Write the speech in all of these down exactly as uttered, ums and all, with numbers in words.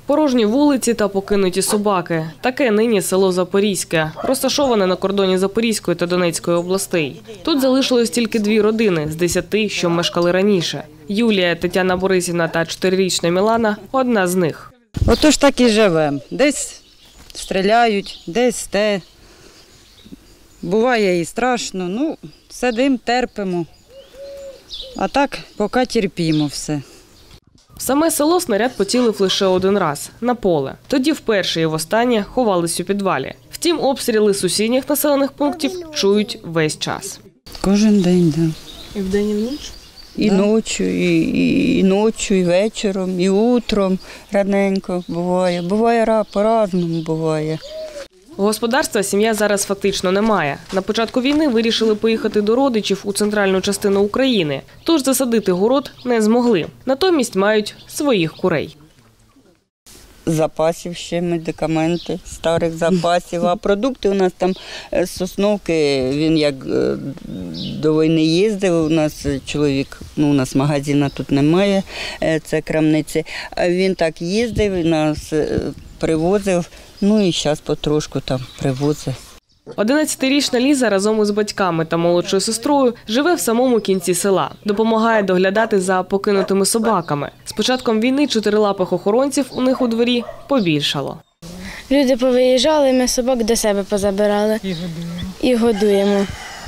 Порожні вулиці та покинуті собаки. Таке нині село Запорізьке, розташоване на кордоні Запорізької та Донецької областей. Тут залишилось тільки дві родини з десяти, що мешкали раніше. Юлія, Тетяна Борисівна та чотирирічна Мілана – одна з них. Отож так і живемо. Десь стріляють, десь те. Буває і страшно. Ну, сидимо, терпимо. А так поки терпімо все. В саме село снаряд поцілив лише один раз – на поле. Тоді вперше і востаннє ховались у підвалі. Втім, обстріли сусідніх населених пунктів чують весь час. Кожен день, так. І вдень, і вночі? І да. ночі, і, і, і ночі, і вечором, і утром раненько буває. Буває по-разному буває. Господарства сім'я зараз фактично не має. На початку війни вирішили поїхати до родичів у центральну частину України. Тож засадити город не змогли. Натомість мають своїх курей. Запасів ще, медикаменти, старих запасів. А продукти у нас там з Сосновки, він як до війни їздив, у нас чоловік, ну у нас магазину тут немає, це крамниці. А він так їздив і нас привозив, ну і зараз потрошку там привозить. одинадцятирічна Ліза разом із батьками та молодшою сестрою живе в самому кінці села. Допомагає доглядати за покинутими собаками. З початком війни чотирилапих охоронців у них у дворі побільшало. Люди повиїжджали, ми собак до себе позабирали і годуємо. І годуємо.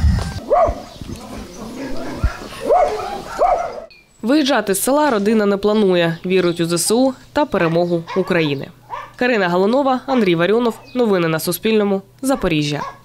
Виїжджати з села родина не планує. Вірить у ЗСУ та перемогу України. Карина Галунова, Андрій Варіонов. Новини на Суспільному. Запоріжжя.